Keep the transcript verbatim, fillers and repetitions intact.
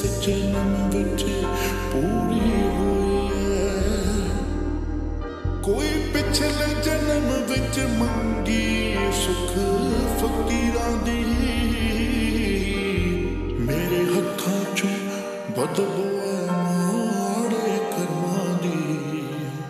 जन्म विच पूरी हुई है। कोई पिछले जन्म विच मंगी सुख फकीरां दी, मेरे हत्थां चों बदबू